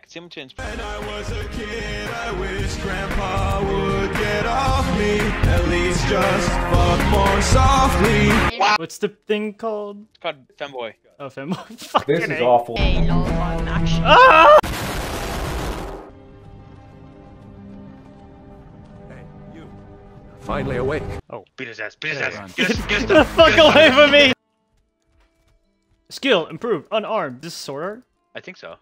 Simpsons. When I was a kid, I wish Grandpa would get off me. At least just fuck more softly. Wow. What's the thing called? It's called Femboy. Oh, Femboy. Fucking This is awful. Halo on action. Ah! Hey, you. Finally awake. Oh. Beat his ass. Beat his ass. Get the fuck away from me! Skill improved. Unarmed. This is sword art? I think so.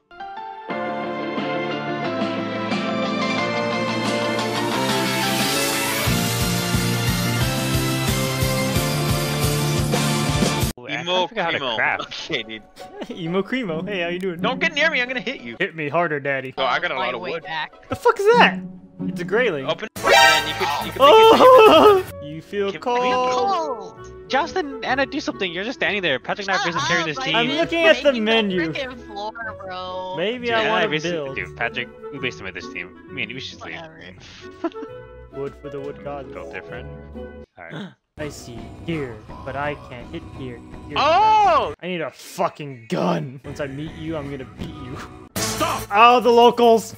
Emo Primo. Okay, dude. Emo Cremo. Hey, how you doing? Don't get near me. I'm gonna hit you. Hit me harder, daddy. Oh, I got a lot of Way wood. back. The fuck is that? It's a grayling. Open. And you could Oh! You feel Can- cold. Cold. Justin, Anna, do something. You're just standing there. Patrick and I are busy carrying this team. I'm looking at the menu. Floor, bro. Maybe Dude, I Anna want to basically- build. Dude, Patrick, we basically made this team. Me and you should sleep. Whatever. Wood for the wood god. Built different. Alright. I see here, but I can't hit here. Here. Oh! I need a fucking gun. Once I meet you, I'm gonna beat you. Stop! Oh, the locals!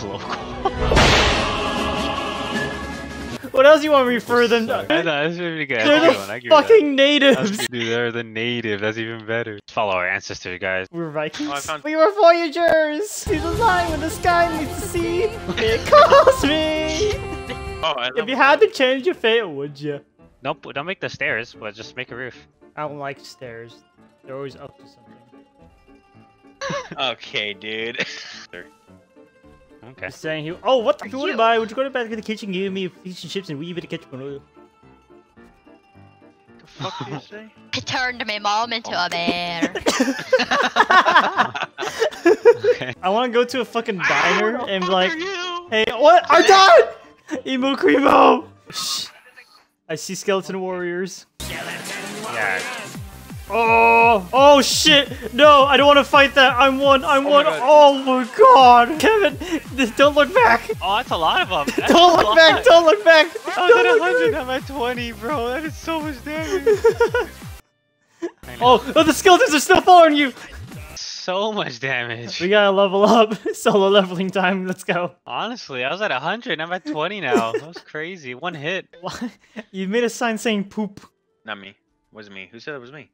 What else you want me for than? I know, that's really good. They're That's a good one. I the agree with fucking that. natives. Dude, they're the native. That's even better. Follow our ancestors, guys. We're Vikings. Oh, I found- We were voyagers. See the line when the sky meets the sea. It calls me. Oh, I If you had to change your fate, would you? Nope, don't make the stairs, but just make a roof. I don't like stairs. They're always up to something. Okay, dude. Okay. Just saying he. Oh, what the? What about? Would you go back to the kitchen, give me fish and chips, and we eat the ketchup and oil? The fuck did you say? I turned my mom into a bear. Okay. I want to go to a fucking diner and be like, you? hey, what? I died! Emo Cremo! Shh. I see skeleton warriors. Yeah. Oh! Oh shit! No, I don't want to fight that. I'm one. I'm one. God. Oh my god! Kevin, don't look back! Oh, that's a lot of them. That's Don't a look lot. back! Don't look back! I was at 100, I'm at 20, bro. That is so much damage. Oh, the skeletons are still following you! So much damage. We gotta level up. Solo leveling time. Let's go. Honestly, I was at 100, I'm at 20 now. That was crazy. One hit. What? You made a sign saying poop. Not me. Wasn't me. Who said it was me?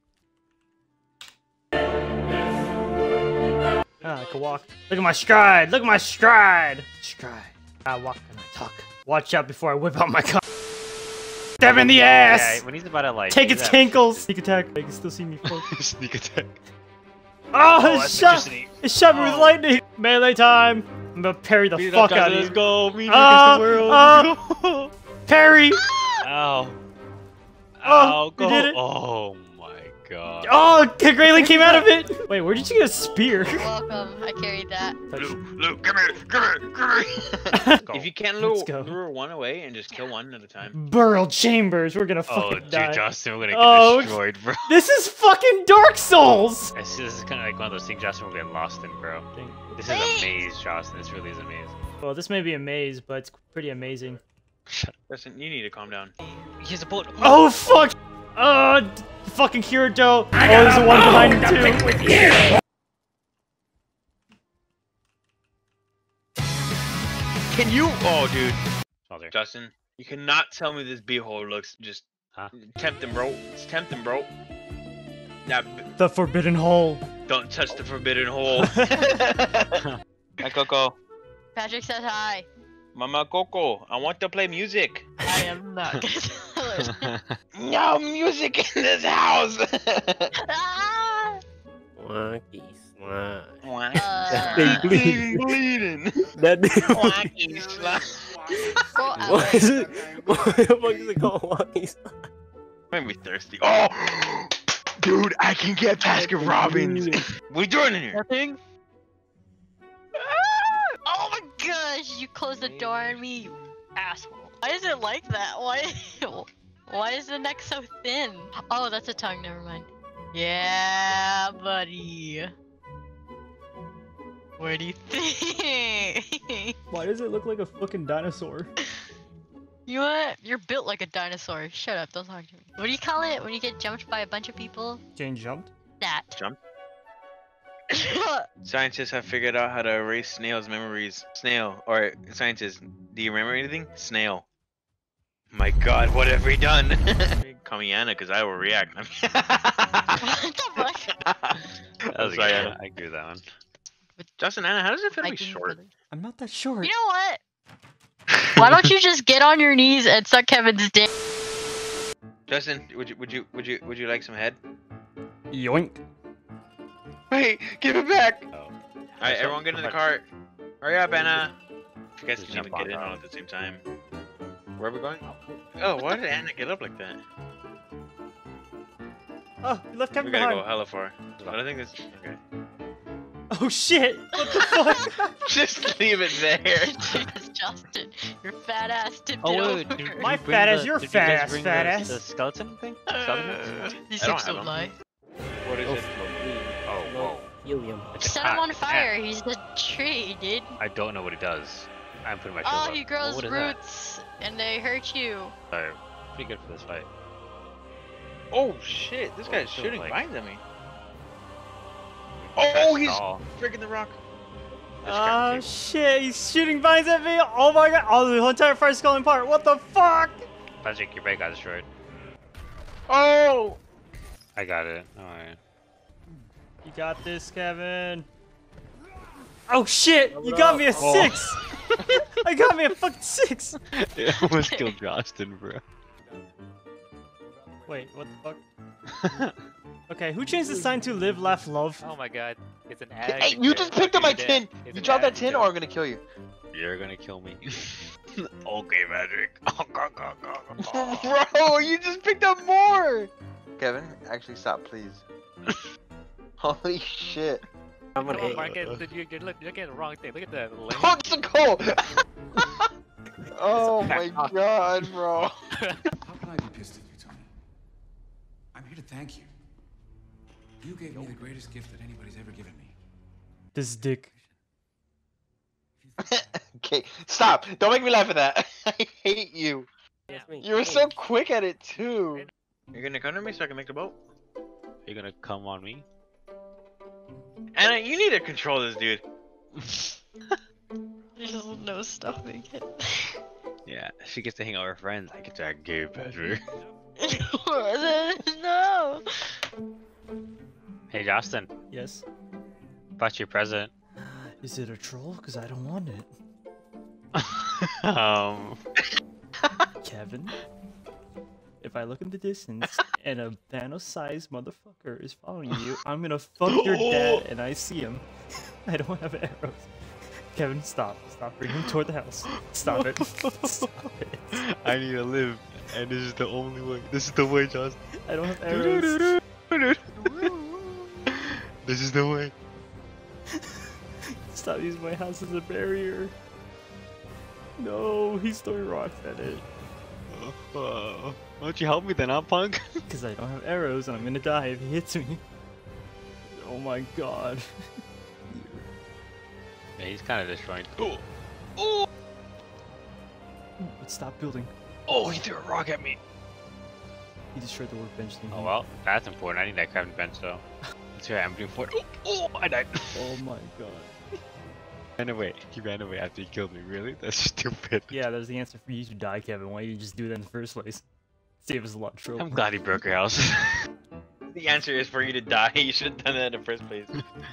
Ah, I can walk. Look at my stride. Look at my stride. Stride. I walk and I talk. Watch out before I whip out my cock. Stab in the ass. Yeah, when he's about to like Take do its that- tinkles. Sneak attack. They can still see me. Sneak attack. Oh, it that's shot. electricity. It shot me with lightning. Melee time. I'm gonna parry the Beat it fuck up, guys, out of let's you. go. Me Ah, against the world. ah. Parry. Ow. Oh, Ow, you go. did it. Oh my god. Oh, Grayling came out of it. Wait, where did you get a spear? You're welcome. I carried that. Luke, come here, come here. Go. If you can Let's go. lure one away and just kill one at a time. Burrow chambers. We're gonna Oh, fucking dude, die. Justin, we're gonna get Oh. destroyed, bro. This is fucking Dark Souls. This is kind of like one of those things, Justin, we're getting lost in, bro. This is a maze, Justin. This really is a maze. Well, this may be a maze, but it's pretty amazing. Listen, you need to calm down. Here's a bullet. Oh fuck! Fucking Kirito. Oh, there's a one behind him too. Can you? Oh, dude. Oh, there. Justin, you cannot tell me this beehole looks just Huh? tempting, bro. It's tempting, bro. Now, The forbidden hole. don't touch the forbidden hole. Hi, Coco. Patrick says hi. Mama Coco, I want to play music. I am not gonna tell her. No music in this house. Ah! Wacky slime. Uh, bleeding. That Wacky slime. Go out. What is it? What the fuck is it called? Wacky slime. Made me thirsty. Oh, dude, I can get Baskin Robbins. What are you doing in here? Nothing? Oh my gosh, you closed the door on me, you asshole. Why is it like that? Why is the neck so thin? Oh, that's a tongue, never mind. Yeah, buddy. Where do you think? Why does it look like a fucking dinosaur? You know what? You're built like a dinosaur. Shut up, don't talk to me. What do you call it when you get jumped by a bunch of people? Jane jumped. That. Jump? Scientists have figured out how to erase snails' memories. Snail, or scientists, do you remember anything? Snail. My God, what have we done? Call me Anna, cause I will react. What the fuck? That was Sorry, good. Anna. I agree with that one. Justin, Anna, how does it feel to be Viking short? brothers. I'm not that short. You know what? Why don't you just get on your knees and suck Kevin's dick? Justin, would you like some head? Yoink. Wait, give it back! Oh. Alright, everyone get in the cart. Hurry up, Anna. You guys Just can even jump get in on all at the same time. Where are we going? Oh, why did Anna get up like that? Oh, you left We Kevin gotta behind. go hella far. But I think this. Okay. Oh shit! What the fuck? Just leave it there. Jesus, Justin, your fat ass tipped Oh, it wait, over. did My you bring fat ass, the- your did you fat guys ass, bring fat the- ass. The skeleton thing? Skeleton? These I don't things have don't them. lie. What is it? Oh, whoa. Helium. It's a Set him cat. on fire. He's the tree, dude. I don't know what he does. I'm putting my shield Oh, up. he grows What is that? roots, and they hurt you. Sorry, pretty good for this fight. Oh shit! This Oh, guy's so, shooting like- vines at me. Try to Oh, he's stall. freaking the rock. Oh shit, he's shooting vines at me! Oh my god! Oh, the whole entire fire's falling apart! What the fuck? Patrick, your bed got destroyed. Oh! I got it. Alright. You got this, Kevin. Oh shit! You got me a 6! I got me a fucking 6! It almost killed Justin, bro. Wait, what the fuck? Okay, who changed the sign to live, laugh, love? Oh my god, it's an Hey, adjective. you just picked up my Dude, tin! it's You an dropped that tin adjective. or I'm gonna kill you. You're gonna kill me. Okay, Patrick. Bro, you just picked up more! Kevin, actually stop, please. Holy shit. I'm gonna hate Mark, you. you're looking at the wrong thing. Look at the link. Oh, it's a coal! Oh my god, bro. How can I be pissed at you, Tony? I'm here to thank you. You gave me the greatest gift that anybody's ever given me. This dick. Okay, stop! Don't make me laugh at that. I hate you. That's me. You were so quick at it too. You're gonna come to me so I can make the boat? You're gonna come on me? Anna, you need to control this dude. There's no stopping it. Yeah, she gets to hang out with her friends. I get that gay, Patrick. No. Hey, Justin. Yes? Bought you a present. Is it a troll? Because I don't want it. Kevin? If I look in the distance and a Thanos-sized motherfucker is following you, I'm gonna fuck your dad and I see him. I don't have arrows. Kevin, stop. Stop bringing him toward the house. Stop it. Stop it. I need to live, and this is the only way. This is the way, Justin. I don't have arrows. This is the way. Stop using my house as a barrier. No, he's throwing rocks at it. Why don't you help me then, huh, punk? Because I don't have arrows and I'm gonna die if he hits me. Oh my god. Yeah, he's kind of destroying. But stop building. Oh, he threw a rock at me. He destroyed the workbench thing. Oh well, that's important. I need that crafting bench though. That's what I'm doing for it. Oh, I died. Oh my god. Ran away. He ran away after he killed me. Really? That's stupid. Yeah, there's the answer for you to die, Kevin. Why didn't you just do that in the first place? Save us a lot of trouble. I'm glad he broke your house. The answer is for you to die. You should have done that in the first place.